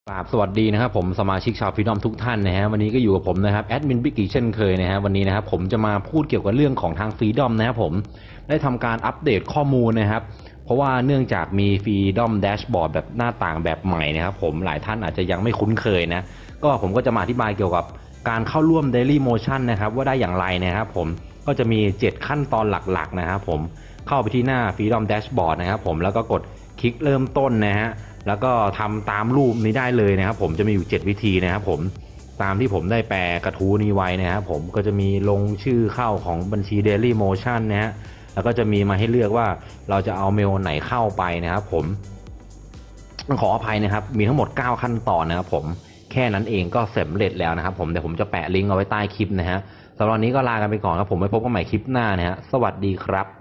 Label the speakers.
Speaker 1: ครับสวัสดีนะครับผมสมาชิกชาวฟรีดอมทุกท่านนะฮะวันนี้ก็อยู่กับผมนะครับแอดมินบิ๊กอีกเช่นเคยนะฮะวันนี้นะครับผมจะมาพูดเกี่ยวกับเรื่องของทางฟรีดอมนะครับผมได้ทำการอัปเดตข้อมูลนะครับเพราะว่าเนื่องจากมีฟรีดอมแดชบอร์ดแบบหน้าต่างแบบใหม่นะครับผมหลายท่านอาจจะยังไม่คุ้นเคยนะก็ผมก็จะมาอธิบายเกี่ยวกับการเข้าร่วม Daily Motion นะครับว่าได้อย่างไรนะครับผมก็จะมี7ขั้นตอนหลักๆนะครับผมเข้าไปที่หน้า Freedom Dashboard นะครับผมแล้วก็กดคลิกเริ่มต้นนะฮะแล้วก็ทำตามรูปนี้ได้เลยนะครับผมจะมีอยู่7วิธีนะครับผมตามที่ผมได้แปลกระทู้นี้ไว้นะครับผมก็จะมีลงชื่อเข้าของบัญชี Daily Motion นะฮะแล้วก็จะมีมาให้เลือกว่าเราจะเอาเมลไหนเข้าไปนะครับผมขออภัยนะครับมีทั้งหมด9ขั้นตอนนะครับผมแค่นั้นเองก็เสร็จเร็จแล้วนะครับผมเดี๋ยวผมจะแปะลิงก์เอาไว้ใต้คลิปนะฮะสำหรับวันนี้ก็ลากันไปก่อนครับผมไว้พบกันใหม่คลิปหน้านะฮะสวัสดีครับ